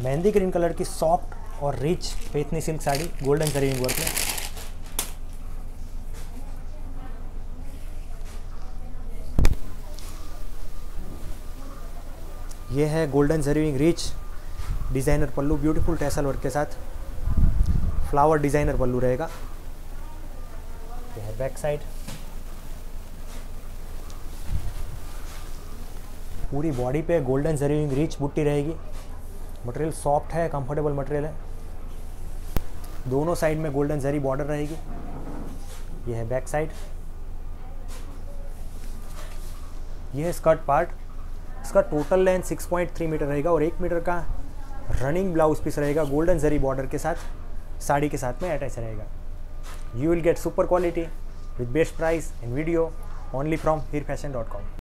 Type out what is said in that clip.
Mehndi green colour की soft और rich Paithani silk sari golden zari work में। ये है golden zari rich designer pallu, beautiful tassel work के साथ फ्लावर डिज़ाइनर पल्लू रहेगा। ये है बैक साइड। पूरी बॉडी पे गोल्डन जरी रिच बुट्टी रहेगी। मटेरियल सॉफ्ट है, कंफर्टेबल मटेरियल है। दोनों साइड में गोल्डन जरी बॉर्डर रहेगी। ये है बैक साइड। ये है स्कर्ट पार्ट। इसका टोटल लेंथ 6.3 मीटर रहेगा और 1 मीटर का रनिंग ब्लाउज पीस रहेगा गोल्डन जरी बॉर्डर के साथ, साड़ी के साथ में अटैच रहेगा। You will get super quality with best price in video only from हीरफैशन.com।